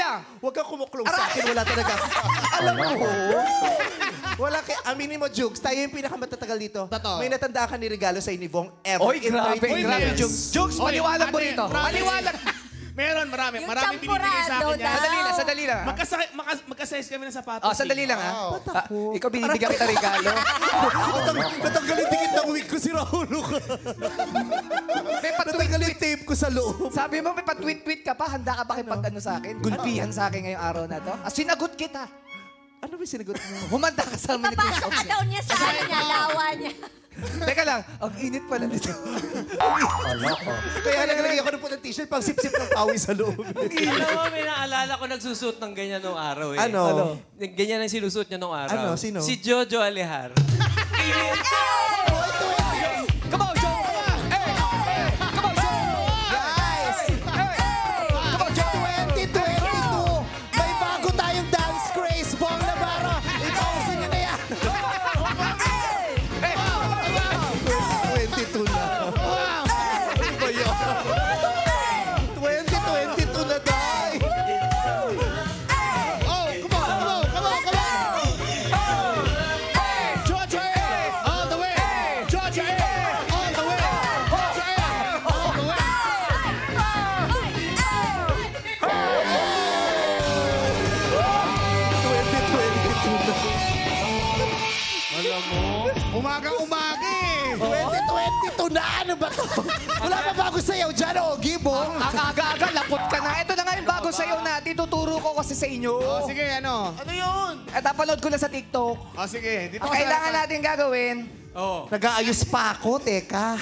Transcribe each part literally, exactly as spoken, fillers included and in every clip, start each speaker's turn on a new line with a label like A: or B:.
A: lang.
B: Huwag kang kumuklong sa akin. Wala talaga. Alam mo, wala kay aminin mo, Jugs. Tayo yung pinakamatatagal dito.
C: Totoo.
B: May natanda ka ni regalo sa Inibong ever.
A: Oy, grabe,
B: in
A: grabe,
B: years.
A: Jugs. Jugs, paliwanag mo rito. Paliwanag.
C: Meron, marami.
D: Yung
C: Marami binibigay sa akin yan.
D: champurado
A: Sadali lang, sadali lang.
C: Magkasa- maka- Magkasize kami ng sapatos.
A: Oh, sandali lang, ha?
B: Wow.
A: Ah, ikaw binibigyan kita regalo.
B: Natanggalin dikit ng wig ko si Raulo ka.
A: May patweet.
B: Natanggalin tape ko sa loob.
A: Sabi mo, may patweet-tweet ka pa. Handa ka ba kipag ano sa akin? Gulpihan sa akin ngayong araw na to. Ah, sinagot kita.
B: Ano ba sinagot mo?
A: Humanda ka sa amin ni Chris
D: Papasok ka
A: Ox.
D: daw niya sa ano niya, lawa niya.
A: Teka lang, ang init pala nito.
B: Kaya naglagay ako ng pulang t-shirt pang sip-sip ng pawis sa loob.
E: Alam mo, may naalala ko nagsusuot ng ganyan nung araw eh.
B: Ano? Ano?
E: Ganyan ang sinusuot niya nung araw.
B: Ano? Sino?
E: Si Jojo Alejara.
A: Come on, Joe! Hey! Hey! Come on, Joe!
B: Guys!
A: Come on, Joe!
B: twenty twenty-two! May bago tayong dance craze. Bong Navarro! Ipausin niyo na yan! twenty-two na. Ano ba yun? twenty twenty-two na, day!
C: Oh, come on, come on, come on, come on! Georgia A, all the way! Georgia A, all the way! Georgia A, all the way!
B: twenty twenty-two na.
C: Alam mo? Umaga-umaga eh!
B: twenty twenty-two na! Ano ba to? Wala pa bago sayaw dyan, Ogie, Bong.
A: Ang aga-aga, lapot ka na. Ito na nga yung bago sa'yo natin. Tuturo ko kasi sa inyo.
C: Oh, sige, ano?
B: Ano yun?
A: At napanood ko na sa TikTok.
C: Oh, sige. Dito
A: Ang
C: ka sa-
A: kailangan natin gagawin,
E: Oo.
B: Nag-aayos pa ako, teka.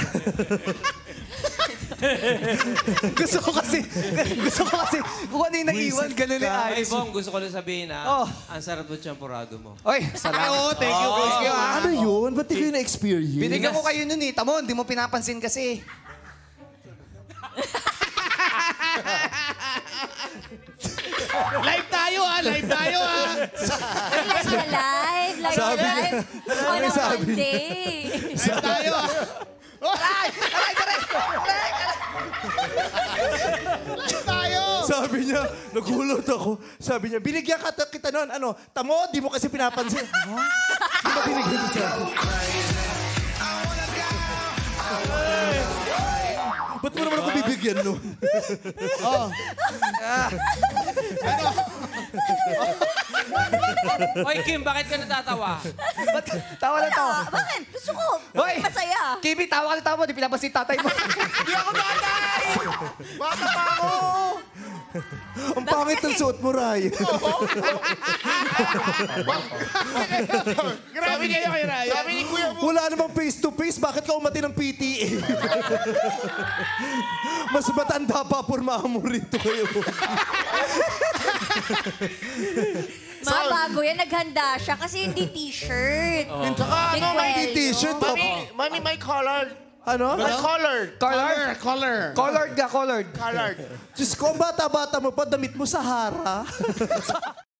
A: gusto ko kasi, gusto ko kasi, kung ano yung naiwan, ganun yung
E: Ay,
A: ayos.
E: Bong, gusto ko lang sabihin na,
A: Oh.
E: ang sarap ng champurado mo.
A: Oy,
C: Ay,
A: salamat.
C: oo, thank you, thank you. ah.
B: Ano yun? Ba't di kayo na-experience?
A: Binigyan ko kayo nun eh. Tamo, hindi mo pinapansin kasi.
C: Live tayo, ah! Live tayo, ah!
D: Like na live, like na
B: Sabi-
D: live. On
B: Ano
D: a
B: sabi?
D: Monday.
C: Live tayo, ah!
A: Aray! Aray, aray! Aray!
C: Live tayo!
B: Sabi niya, nagulat ako. Sabi niya, binigyan ka kita nun. Ano, tamo, di mo kasi pinapansin. Ha? Di ba binigyan kita? Ba't mo naman ako bibigyan nun?
C: Oh.
E: Oy, Kim, bakit ka natatawa?
A: Ba't tawa na tawa?
D: Ah, bakit? Gusto ko.
A: Hoy!
D: Masaya.
A: Kimi, tawa ka na tawa. Di pinapansin tatay mo.
C: Hindi ako batay! Bata pa ako!
B: Ang pangit ng suot mo, Ryan.
C: Grabe kayo kay Ryan. Sabi ni Kuya mo.
B: Wala namang face-to-face. Bakit ka umati ng P T A? Mas matanda pa, pormahan mo rito kayo.
D: Ma, bago yan. Naghanda siya kasi hindi t-shirt.
B: Saka ano, may t-shirt. oh.
F: Mami, may colored.
B: Ano?
F: May colored.
A: Colored?
C: Color.
A: Colored ka, colored.
F: Colored.
B: Diyos ko, ang bata-bata mo pa, damit mo Sahara.